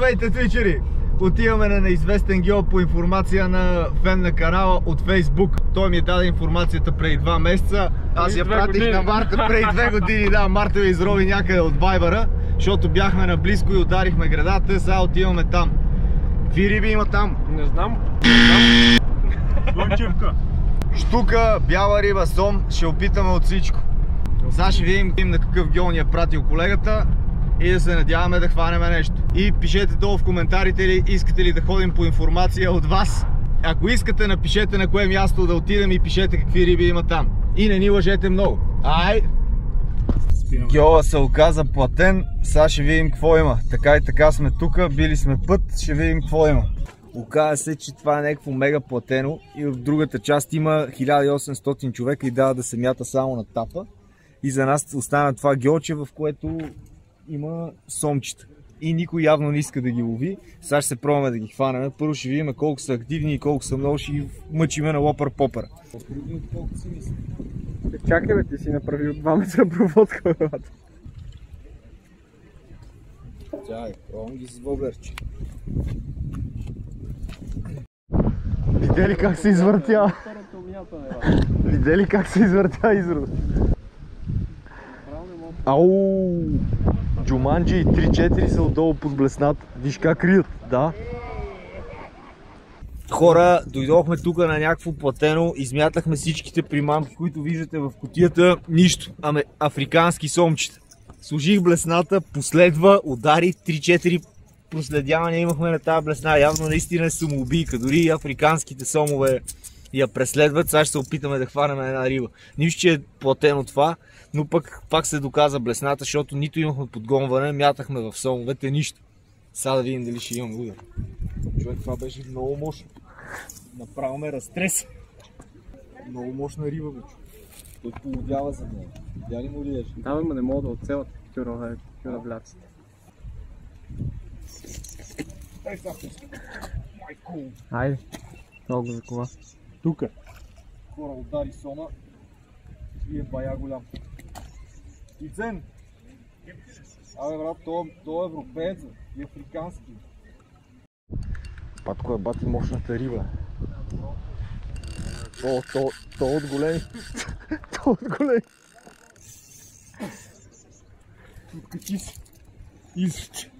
Здравейте, твичери! Отиваме на неизвестен гео по информация на фен на канала от Facebook. Той ми даде информацията преди 2 месеца. Аз я пратих на Марта преди 2 години. Да, Марта ви изрови някъде от Вайбъра, защото бяхме наблизко и ударихме градата. Сега отиваме там. Какви риби има там? Не знам. Гончевка. Штука, бяла риба, сом. Ще опитаме от всичко. Сега ще видим на какъв гео ни е пратил колегата и да се надяваме да хванем нещо. И пишете долу в коментарите ли искате ли да ходим по информация от вас. Ако искате, напишете на кое място да отидем и пишете какви риби има там. И не ни лъжете много. Ай! Геола се оказа платен. Сега ще видим какво има. Така и така сме тук, били сме път, ще видим какво има. Оказа се, че това е някакво мега платено и в другата част има 1800 човека и дава да се мята само на тапа. И за нас остана това геолче, в което има сомчета. И никой явно не иска да ги лови. Сега ще се пробваме да ги хванем. Първо ще видим колко са активни и колко са много, ще ги мъчиме на лопър-попър. Чакай бе, ти си направил 2 метра проводка, брат. Чакай, пробвам ги с воблерче. Видя ли как се извъртя? Видя ли как се извъртя израз? Ау! Джуманджи и 3-4 са отдолу под блесната. Виж как рият, да. Хора, дойдохме тук на някакво платено, измятахме всичките примамки, които виждате в кутията. Нищо, ами африкански сомчета. Сложих блесната, последва, удари 3-4 проследявания имахме на тази блесна. Явно наистина е самоубийка, дори и африканските сомове я преследват. Сега ще се опитаме да хванем една риба. Нищо, че е платено това, но пак се доказа блесната, защото нито имахме подгонване, мятахме в сомовете, нищо. Сега да видим дали ще имаме удар. Човек, това беше много мощно. Направо ме разтреса. Много мощна риба, бе. Той полудява за нея. Видя ли му ли еш? Да, бе, не мога да оцелят кюравляците. Хайде, толкова за кова. Тука. Хора, удари сома и е бая голям. Ицен! Абе брат, то е европеец и африкански. Батко е бати мощната риба. То от големи. То от големи. Откачи се. Изучи.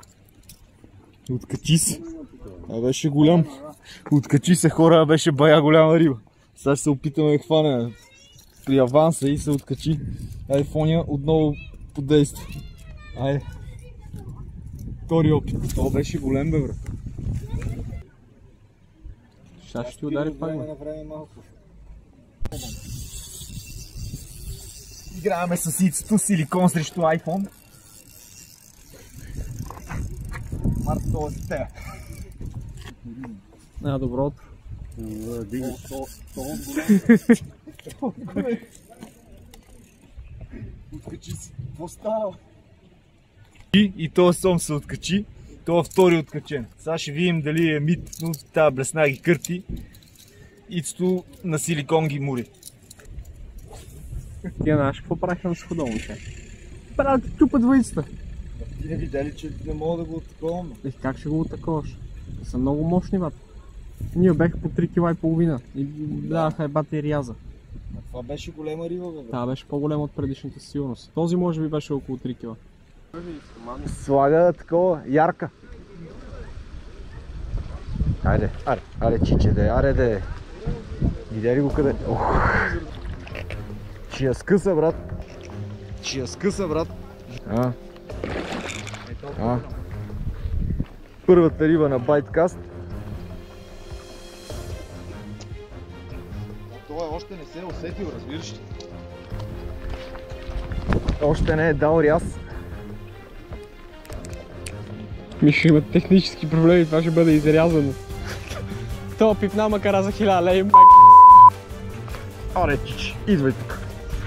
Откачи се. Беше голям. Откачи се, хора, беше бая голяма риба. Сега ще се опитаме да хванем при аванса и се откачи. Айде, Фоня отново подейства. Айде. Втори опит. Това беше голем, бе, брат. Сега ще ти удари пак, бе. Играеме с ицето, силикон срещу iPhone. Марта, това си тея. Добро утро. Откачи се. Какво става? И този сом се откачи. Това втори откачен. Сега ще видим дали е мит, но тази блесна ги кърти. Ицето на силикон ги мури. Тия знаеш какво правиха на схода, момче? Правят чупат въйцата. Ти не видя ли, че не мога да го отаковам? Как ще го отаковаш? Са много мощни, бат. Ние беха по 3,5 кг и даваха ебата и ряза. Това беше голема риба, бе. Това беше по-голема от предишната сигурност. Този може би беше около 3 кг. Слага такова ярка. Айде, аре чиче де, аре де. Видя ли го къде? Чия скъса, брат. Чия скъса, брат. Първата риба на Байткаст. Той още не се е усетил, разбираш ли? Още не е дал ряз. Миша има технически проблеми, това ще бъде изрязано. Това пипна макара за 1000 лея, майк. Аре, чичи, идвай тук.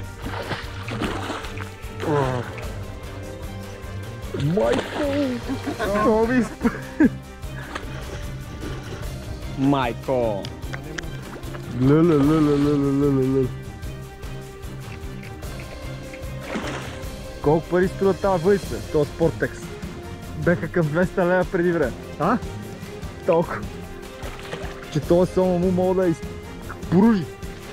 Майко! Това ми изпъл. Майко! Леле. Колко пари струва тази въйса? Това Спортекс. беха към 200 лева преди време. А? Толкова. Че този сома му мога да изпружи.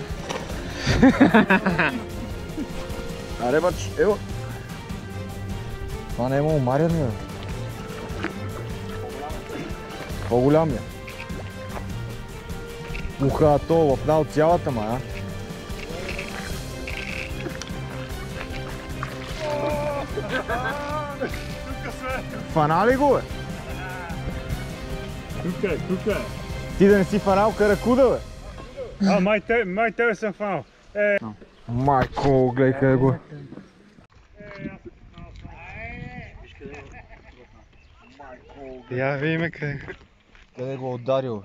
Аре бач, ево. Това не е имало марян, бе. По-голям е. Уха, то лъпна от цялата мая. Фана ли го, бе? Тук е. Ти да не си фанал каракуда, бе? А, май тебе съм фанал. Майко, гледай къде го е. Я видиме къде. Къде го ударил?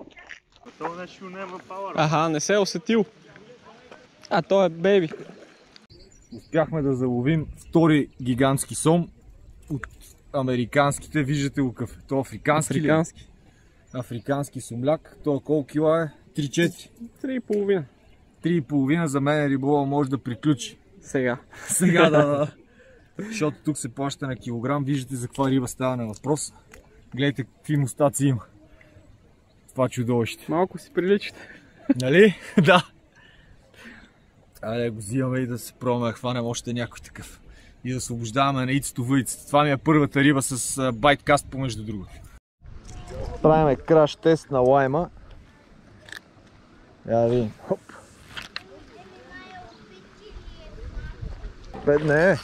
Аха, не се е усетил. А, то е бейби. Успяхме да заловим втори гигантски сом от американските. Виждате го какъв. То африкански ли? Африкански сомляк. Това колко кила е? 3-4. 3,5. 3,5 за мен риболова може да приключи. Сега. Сега да. Защото тук се плаща на килограм. Виждате за каква риба става на въпрос. Гледайте какви мустаци има. Това чудовище. Малко си приличате. Нали? Да. Айде го взимаме и да се пробваме да хванем още някой такъв. И да освобождаваме на ицето въйцата. Това ми е първата риба с байткаст помежду другото. Правиме краш тест на лайма. Я видим. Хоп. Не.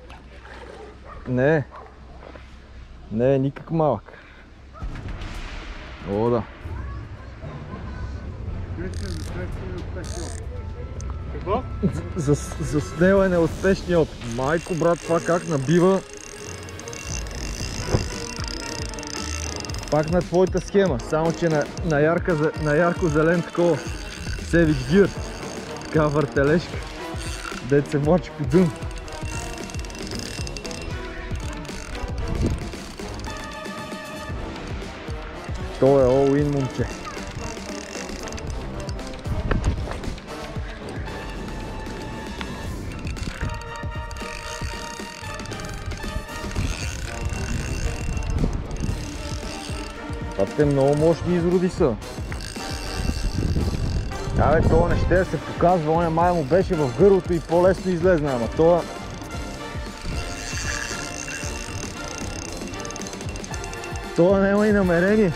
Не. Не е никак малък. О, да. Какво? За снела е неуспешния опит. Майко, брат, това как набива. Пак на твоята схема, само че на ярко зелен такова Savage Gear. Така въртележка. Дет се мочи по дън. То е all-in, момче. Това те много мощни изроди са. Абе, това не ще да се показва, оня май му беше в гърлото и по-лесно излезна, ама това... Това няма и намерение.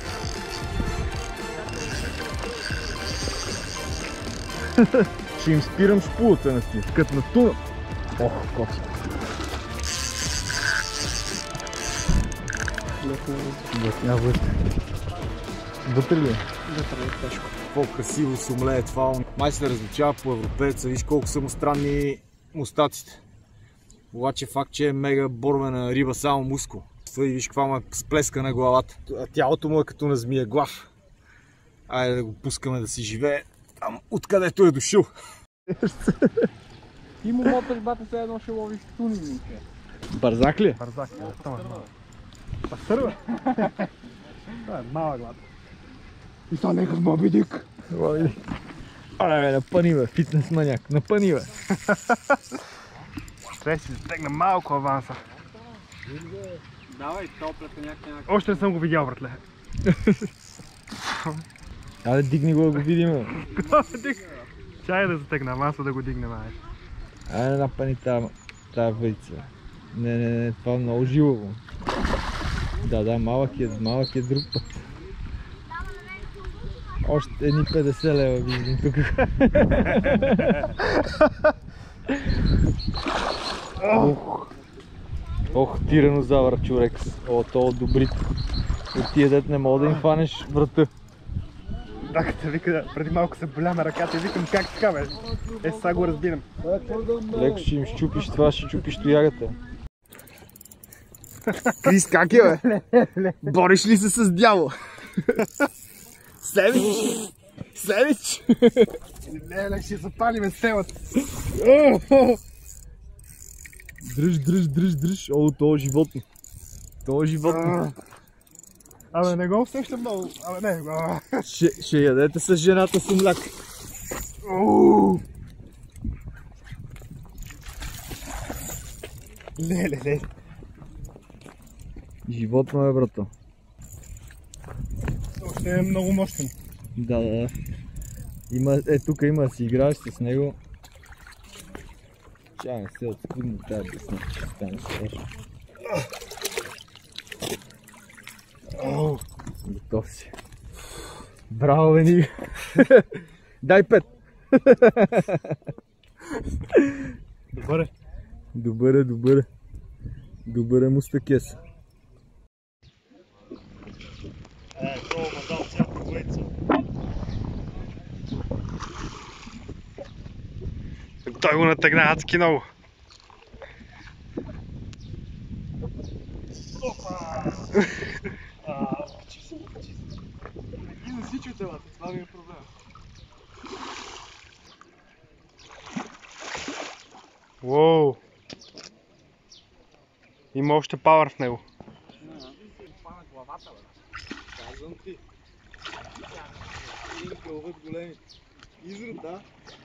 Ще им спирам шпулата на тия, като на туна. Ох, коти. Летня вътре. Вътре ли? Вътре е тежко. По-красиво сумле е това. Май се различава по европееца. Виж колко са му странни мустаците. Обаче факт, че е мега борвена риба, само мускул. И виж каква му е сплеска на главата. Тялото му е като на змия глав. Айде да го пускаме да си живее там, откъдето е дошъл. Ти му моташ, бате, все едно ще ловиш туни, момче. Бързак ли е? Бързак, това е малък. Пастърва? Това е малък, глад. И това не е като Моби Дик. Оле, бе, напъни, бе, фитнес маняк, напъни, бе. Трябва да си затегна малко аванса. Давай, топлята някакъв. Още не съм го видял, братле. Айде, дигни го да го видим, бе. Чай да затегна аванса да го дигнем, ай. Айде, напъни тая въйца. Не, това е много живо. Да, малък е друг път. Още едни 50 лева виждам тук. Ох, тиранозавър, човек. О, то от добрите. От тия дет не мога да им фанеш врата. Да, като вика, преди малко се боляме ръката и викам как така, бе. Сега го разбирам. Леко ще им щупиш това, ще чупиш тоягата. Крис, как е, бе? Бориш ли се с дявол? Севич! Севич! Не, ще запалиме селата. Дръж. О, това животно. Това животно. Абе, не го усещам много. Абе, не. Ще ядете с жената си мляк. Не. Животно е, брато. Още е много мощен. Да. Тук има да си играеш с него. Чай, не се отскудна тази десна, че стане страшно. Готов си. Браво, Вени! Дай 5! Добър е. Добър е мустакеса. Това ма дам всяка гледица. Той го натегна адски много. Качи се. И на всичко телата, това ми е проблем. Уоу! Има още пауър в него. Казвам ти. Ловят големи. Изрод, да.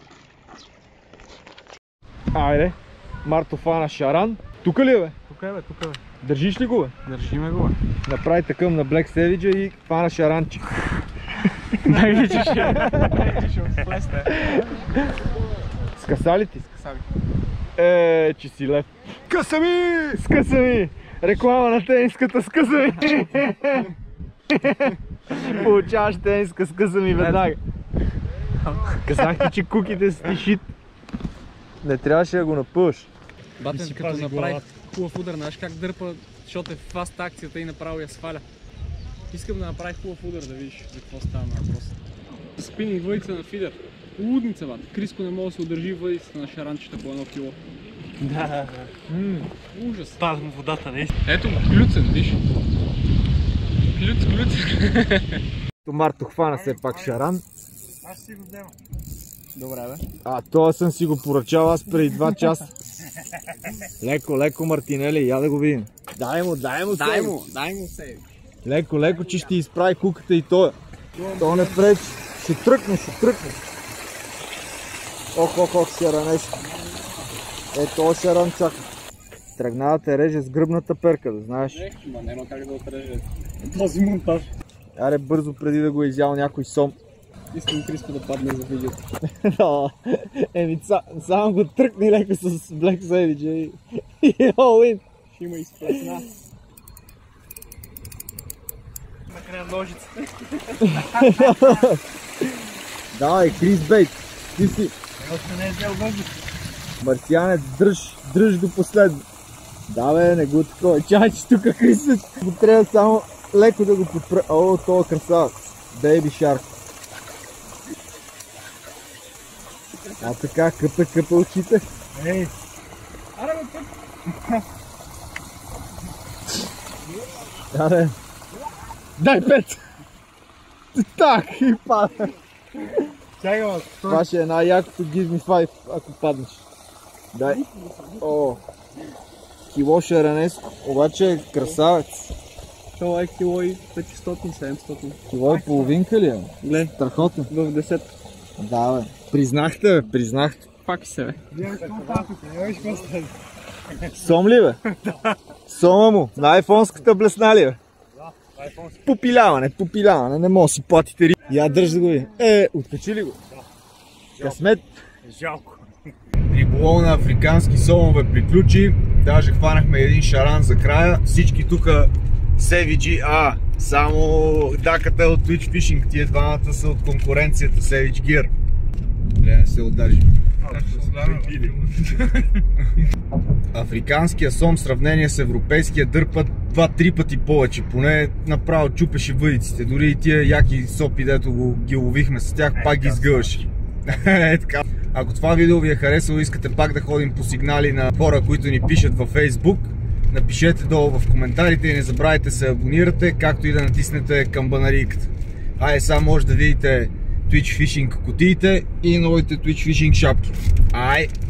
Айде. Марто фана шаран. Тука ли е, бе? Тук е, бе. Държиш ли го, бе? Държиме го, бе. Направи такъм на Black Savage и фана шаранчик. Дай че ще отплесне. Скъса ли ти? Скъсави. Че си лев. Скъса ми! Реклама на тениската, скъса ми! Получаваш тениска, скъса ми веднага. Казах ти, че куките са ти шит. Не трябваше да го напъваш. Батен, като направи хубав удар, знаеш как дърпа, защото е фаст акцията и направо я сваля. Искам да направи хубав удар, да видиш за какво става на въпрос. Спининг въдица на фидер. Лудница, бат. Криско не може да се удържи въдицата на шаранчета по 1 кило. Да. Ужас. Падам в водата, не? Ето го, клюцен, виж. Клюц. Марто хвана все пак шаран. Аз си го взема. Добре, бе. Това съм си го поръчал аз преди 2 часа. Леко, Мартинели, я да го видим. Дай му Сейвич. Леко, че ще изправи куката и той. То не пречи. Ще тръкне. Ох, шаранешко. Ето шаран чака. Тръгна да те реже с гръбната перка, да знаеш. Ма няма как да отреже. Този монтаж. Аре бързо преди да го е изял някой сом. Искам Криско да падне за видеото. Само го тръкни леко с Black Savage и all-in. Ще има изплесна. Накрая ножица. Давай, Крис Бейт, ти си. Още не е взел въздух. Марсианец, дръж до последно. Да бе, не го такова. Чай, че тук Крисът го трябва само леко да го подпре. О, това е красавец. Бейби шарк. А така, къпе очите. Ей! Аре, бе, тук! Аре. Дай 5! Так, и пада. Чакай, ма. Това ще е най-якото give me 5, ако паднеш. Дай. О. Кило шаранеско, обаче е красавец. Това е кило и 500-700. Кило и половинка ли е? Глед, Страхотно. в 10. Да бе. Признахте бе, признахте. Пак се бе. Гледам какво става тук, нямаш какво става. Сом ли бе? Сома му. На айфонската блесна ли бе? Да, айфонски. Попиляване, не мога да си платите ри. Я дръж да го ви. Откачи ли го? Късмет. Жалко. Риболов на африкански сомове приключи. Даже хванахме един шаран за края. Всички тука Savage, само даката е от Twitch Fishing. Тия двамата са от конкуренцията Savage Gear. Не се удържи. Африканския сом в сравнение с европейския дърпат 2-3 пъти повече. Поне направо чупеше въдиците. Дори и тия яки сопи, дето ги ловихме с тях, пак ги сгъваше. Ако това видео ви е харесало и искате пак да ходим по сигнали на хора, които ни пишат във Facebook, напишете долу в коментарите и не забравяйте да се абонирате, както и да натиснете камбанарийката. Сега може да видите Twitch Fishing кутиите и новите Twitch Fishing шапки.